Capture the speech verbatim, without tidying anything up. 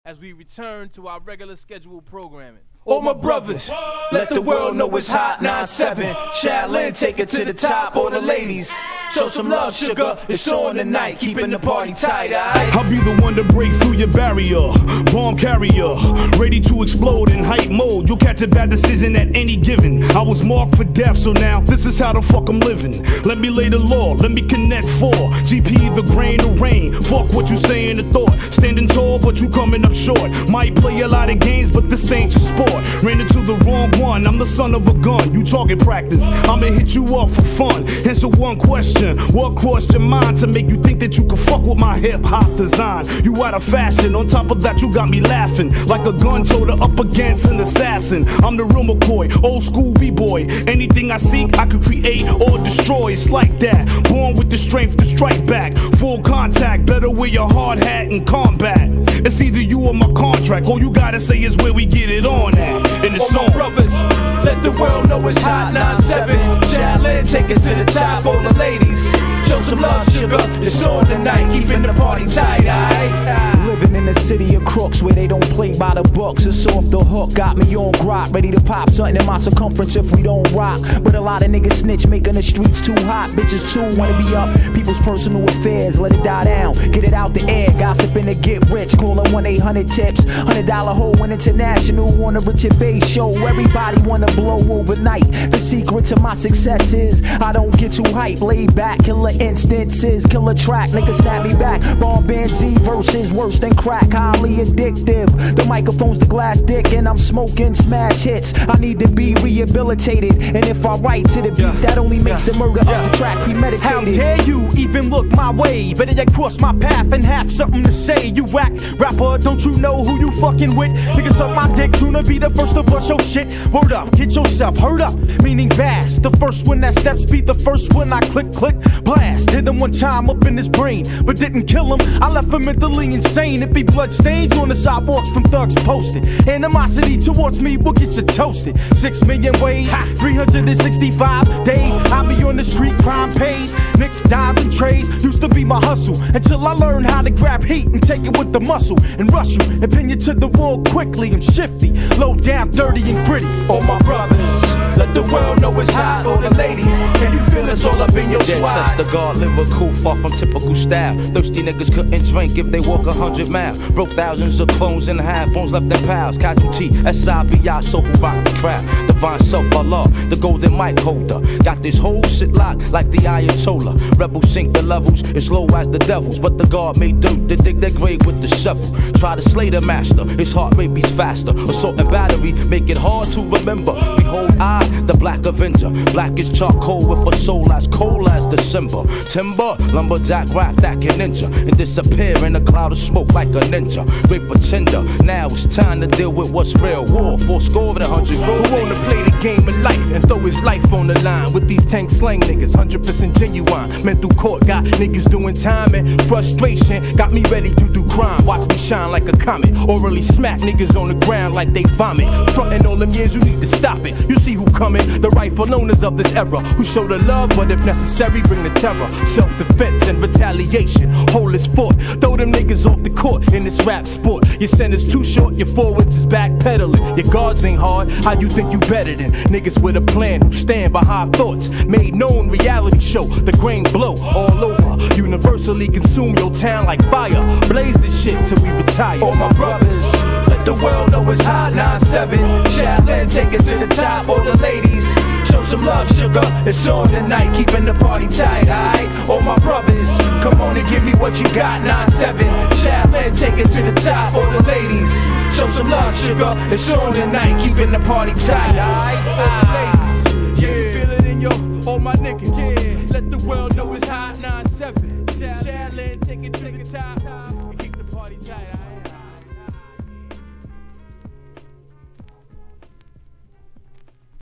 as we return to our regular scheduled programming. All my brothers, let the world know it's hot. Nine seven, Shaolin, take it to the top. All the ladies, show some love, sugar. It's on tonight, keeping the party tight, aight? I'll be the one to break through your barrier, bomb carrier, ready to explode in hype mode. You'll catch a bad decision at any given. I was marked for death, so now this is how the fuck I'm living. Let me lay the law, let me connect four. G P the grain of rain. Fuck what you say in the thought. Standing tall, but you coming up short. Might play a lot of games, but this ain't your sport. Ran into the wrong one, I'm the son of a gun. You target practice, I'ma hit you up for fun. Answer one question, what crossed your mind to make you think that you could fuck with my hip-hop design? You out of fashion, on top of that you got me laughing like a gun toter up against an assassin. I'm the real McCoy, old school b-boy. Anything I seek, I could create or destroy. It's like that, born with the strength to strike back. Full contact, better wear your hard hat in combat. It's either you or my contract, all you gotta say is where we get it on at. In the All song. my brothers, let the world know it's hot. Nine seven, Shaolin, take it to the top. All the ladies, show some love, sugar. It's on tonight, keeping the party tight, aight? Living in a city of crooks where they don't play by the books. It's off the hook, got me on grok, ready to pop something in my circumference if we don't rock. But a lot of niggas snitch, making the streets too hot. Bitches too wanna be up people's personal affairs. Let it die down, get it out the air. Gossiping to get rich, call it one eight hundred tips. Hundred dollar hole in international on a Richard Bay show. Everybody wanna blow overnight. The secret to my success is I don't get too hype, laid back. Killer instances, killer track, niggas snap me back. Bomb Band Z versus worse than crack, highly addictive. The microphone's the glass dick and I'm smoking smash hits. I need to be rehabilitated, and if I write to the beat, that only makes the murder of the track premeditated. How dare you even look my way? Better yet cross my path and have something to say. You whack rapper, don't you know who you fucking with? Niggas up my dick, tuna be the first to bust your shit. Word up, get yourself heard up, meaning bass. The first one that steps be the first one I click, click, blast. Hit him one time up in his brain, but didn't kill him. I left him mentally insane. It be blood stains on the sidewalks from thugs posted. Animosity towards me will get you toasted. Six million ways, three hundred sixty-five days. I be on the street, crime pays. Nicks, dives, and trays used to be my hustle until I learned how to grab heat and take it with the muscle and rush you and pin you to the wall quickly. I'm shifty, low down, dirty, and gritty. All my brothers, let the world know it's hot. All the ladies, can you feel us all up in your swag? That's the guard, lyrical, far from typical style. Thirsty niggas couldn't drink if they walk a hundred miles. Broke thousands of clones and half bones left in piles. Casualty, S I B I, so who rock the crowd. Divine self, Allah, the golden mic holder. Got this whole shit locked like the Ayatollah. Rebels sink the levels as low as the devils, but the guard made dirt to dig their grave with the shovel. Try to slay the master, his heart rate beats faster. Assault and battery make it hard to remember. Behold I, the Black Avenger, black as charcoal with a soul as cold as December. Timber, lumberjack rap that can ninja and disappear in a cloud of smoke like a ninja. Great pretender, now it's time to deal with what's real. War, four score and a hundred road. Who wanna play the game of life and throw his life on the line with these tank slang niggas, one hundred percent genuine. Mental court got niggas doing time and frustration got me ready to do crime. Watch me shine like a comet, or really smack niggas on the ground like they vomit. Frontin' all them years, you need to stop it. You see who coming, the rightful owners of this era, who show the love, but if necessary, bring the terror. Self-defense and retaliation, hold his fort. Throw them niggas off the court in this rap sport. Your center's too short, your forwards is backpedaling. Your guards ain't hard, how you think you better than niggas with a plan who stand behind thoughts? Made known reality show, the grain blow all over. Universally consume your town like fire. Blaze this shit till we retire. All my brothers, let the world know it's hot. Nine seven, Shaolin, take it to the top. All the ladies, show some love, sugar. It's on tonight, keeping the party tight, aight? All my brothers, come on and give me what you got. Nine seven, Shaolin, take it to the top. All the ladies, show some love, sugar. It's on tonight, keeping the party tight, aight? All the ladies, yeah, you feel it in your, all my niggas, yeah. Let the world know it's hot. Nine seven, Shaolin, take it to the top and keep the party tight, aight?